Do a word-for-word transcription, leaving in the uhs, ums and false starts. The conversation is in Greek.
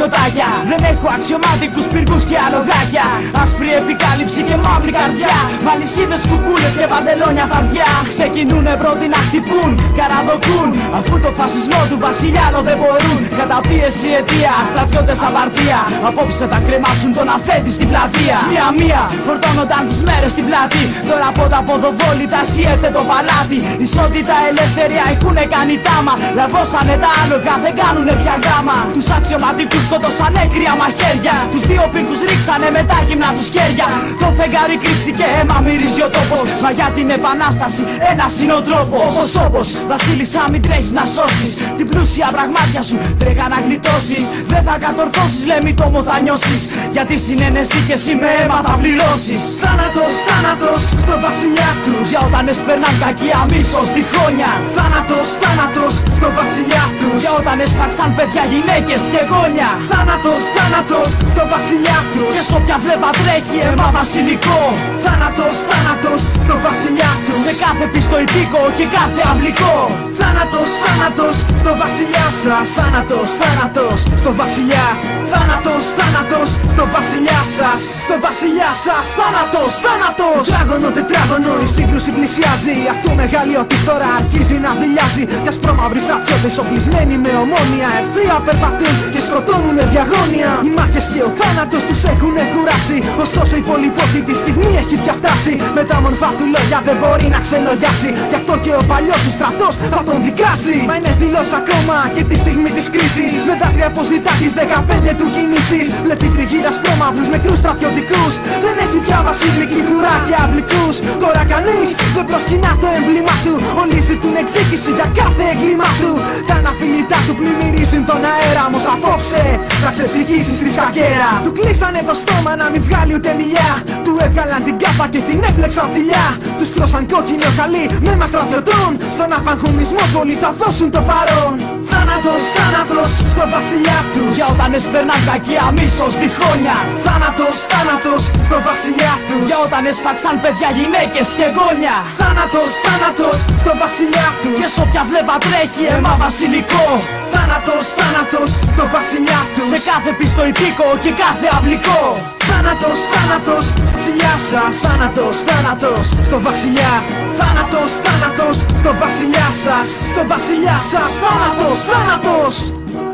στρατιωτάκια. Δεν έχω αξιωμάτικους πυργούς και αλογάκια. Άσπρη επικάλυψη και μαύρη καρδιά. Μαλισίδες, κουκούλες και παντελόνια φαρδιά. Ξεκινούνε πρώτοι να χτυπούν, καραδοκούν. Αφού το φασισμό του βασιλιά άλλο δεν μπορούν. Κατά πίεση αιτία, στρατιώτες απαρτία. Απόψε θα κρεμάσουν τον αφέντη στην πλατεία. Μία-μία φορτώνονταν τις μέρες στην πλάτη. Τώρα από τα ποδοβόλητα σιέται το παλάτι. Ισότητα, ελευθερία έχουνε κάνει τάμα. Λαβώσανε τα άλογα, δεν κάνουνε πια γάμα. Τους αξιωματικούς σκότωσανε κρύα μαχαίρια. Τους δύο πύργους ρίξανε με τα γυμνά τους χέρια. Το φεγγάρι κρύφτηκε, αίμα μυρίζει ο τόπος. Μα για την επανάσταση ένας είναι ο τρόπος. Όπως όπως, βασίλισσα μην τρέχεις να σώσεις. Την πλούσια πραγμάτια σου τρέχα να γλιτώσεις. Δεν θα κατορθώσεις, λέμε το μου θα νιώσεις. Γιατί συνένεση και εσύ με αίμα θα πληρώσεις. Θάνατος, θάνατος στο βασιλιά τους. Για όταν έσπερναν κακία μίσος τη χρόνια. Θάνατος, θάνατος στο βασιλιά τους. Για όταν έσφαξαν παιδιά, γυναίκες και γόνια. Θάνατος, θάνατος στο βασιλιά τους. Και στο πια βλέπα τρέχει αίμα βασιλικό. Θάνατος, θάνατος στο βασιλιά τους. Σε κάθε πιστοϊππίκο και κάθε αυλικό. Θάνατος, θάνατος στο βασιλιά σας. Θάνατος, θάνατος στο βασιλιά. Θάνατος, θάνατος στο βασιλιά σας. Στο βασιλιά σας, θάνατος, θάνατος. Τετράγωνο, τετράγωνο, η σύγκρουση πλησιάζει. Αυτό μεγαλειώτης τώρα αρχίζει να δειλιάζει. Κι ασπρόμαυροι στρατιώτες οπλισμένοι με ομόνια ευθεία περπατούν και σκοτώνουν διαγώνια. Οι μάχες και ο θάνατος τους έχουνε κουράσει. Ωστόσο η πολυπόθη τη στιγμή έχει πια φτάσει. Με τα μορφά του λόγια δεν μπορεί να ξενογιάσει. Γι' αυτό και ο παλιός του στρατός θα τον δικάσει. Μα είναι θηλός ακόμα και τη στιγμή της κρίσης. Με δάκρυα αποζητά τις δεκαπέντε του κινήσεις. Βλέπει τριγύρω ασπρόμαυρους νεκρούς στρατιωτικούς. Δεν έχει πια βασιλική φρουρά και αυλικούς. Τώρα κανείς δεν προσκυνά το έμβλημά του. Όλοι ζητούν εκδίκηση για κάθε έγκλημά του. Τα αναφιλητά του πλημμυρίζουν τον αέρα. Όμως απόψε θα ξεψυχήσει στη σκακέρα. Του κλείσανε το στόμα να μην βγάλει ούτε μιλιά. Του έβγαλαν την κάπα και την έφλεξαν θηλιά. Τους τρώσαν κόκκινο χαλί με μας στρατιωτών. Στον απαγχωνισμό όλοι θα δώσουν το παρόν. Θάνατος, θάνατος στο βασιλιά τους. Για όταν έσπερναν κακία μίσος τη χρόνια. Θάνατος, θάνατος στο βασιλιά τους. Για όταν έσφαξαν παιδιά, γυναίκες και γόνια. Θάνατος, θάνατος στο βασιλιά τους. Και σ' όποια βλέπα τρέχει αίμα βασιλικό. Θάνατος, θάνατος στο βασιλιά τους. Σε κάθε πιστοϊππίκο και κάθε αυλικό. Θάνατος, θάνατος στο βασιλιά σας. Θάνατος, θάνατος στο βασιλιά. Θάνατος, θάνατος στο βασιλιά σας. Στο βασιλιά σας, θάνατος, θάνατος.